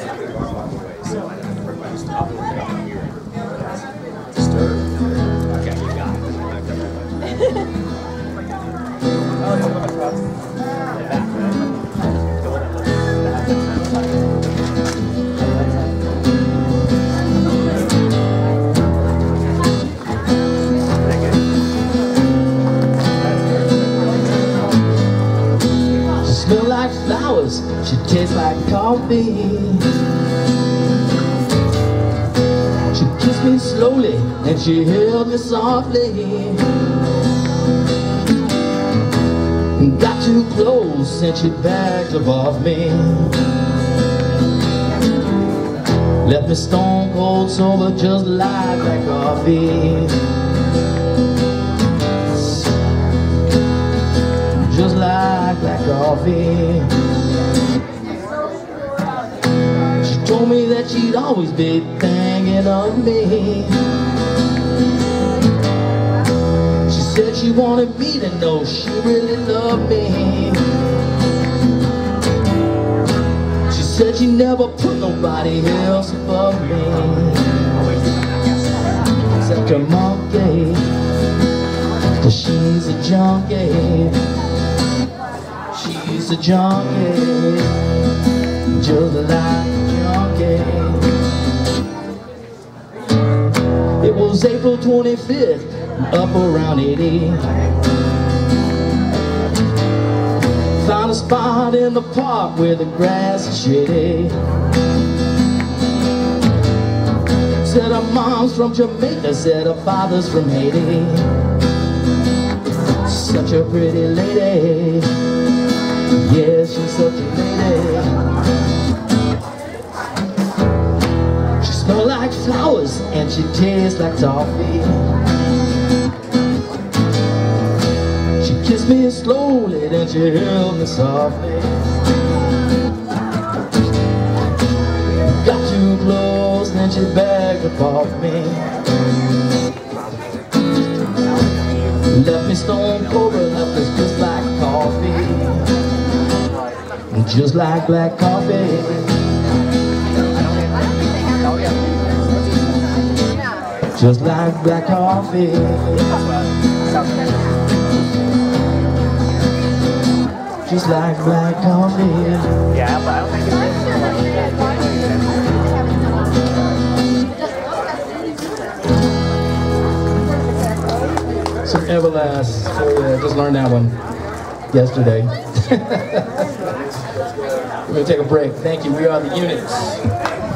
Smell like flowers, she tastes like coffee. She kissed me slowly and she held me softly. Got too close and she backed up off me. Left me stone cold sober just like that coffee. Just like black coffee. She told me that she'd always be thinking of me. She said she wanted me to know she really loved me. She said she never put nobody else above me except her monkey, 'cause she's a junkie. She's a junkie, just like a junkie. It was April 25th, up around 80. Found a spot in the park where the grass is shady. Said her mom's from Jamaica, said her father's from Haiti. Such a pretty lady. Yeah, she's such a lady. She smells like flowers and she tastes like toffee. She kissed me slowly, then she held me softly. Got too close, then she backed up off me. Left me stone cold, left us just like coffee. Just like black coffee. Just like black coffee. Just like black coffee. Yeah, but I don't think it's some Everlast. Oh yeah, just learned that one yesterday. We're going to take a break. Thank you. We are the Units.